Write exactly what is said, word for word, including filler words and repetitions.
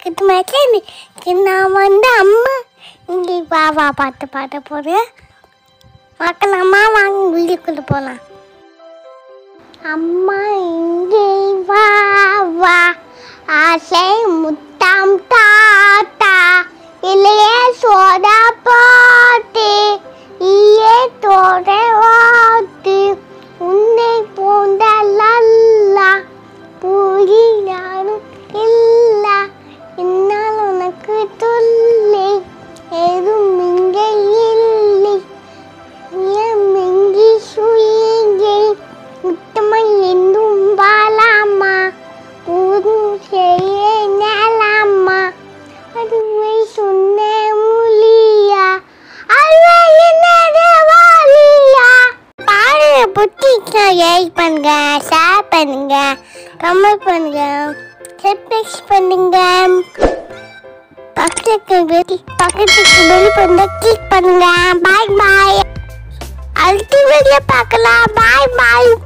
பக்கத்து மேட்ச்ல நான் வந்து அம்மா இங்கே வா வா பாட்டு பாட போகிறேன். பார்க்கலாமா? வாங்க வீட்டுக்குள்ளே போகலாம். அம்மா இங்கே வா வா ஆசை முத்தாம் தாத்தா இல்லையே சோடா பாட்டு ஈயே தோட வாத்து உன்னை போந்த லல்லா பூரி நானும் இல்ல என்னால் உனக்கு தொல்லை ஏதும் இங்கே இல்லை மிங்கி சுயங்கை முத்தமை என்னும் பாலாமா ஊரும் செய்ய நேலாமா அதுவை சொன்ன மொழியா அதுவை என்னது வாலியா. பாடுற புத்திக்கு லைக் பண்ணுங்க, ஷேர் பண்ணுங்க, கமெண்ட் பண்ணுங்க, சப்ஸ்கிரைப் பண்ணுங்க, பக்கத்துக்கு வெளி பக்கத்துக்கு வெளி பண்ண கிளிக் பண்ணுங்க. பாய் பாய். அடுத்த வீடியோ பார்க்கலாம். பாய் பாய்.